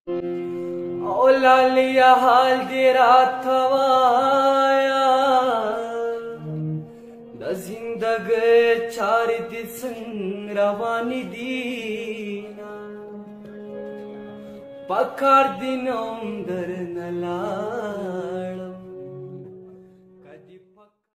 او لالیا حال دی راتوایا د زندګۍ چارې دې څنګه روانې دي پکار دې نوم درنه لاړ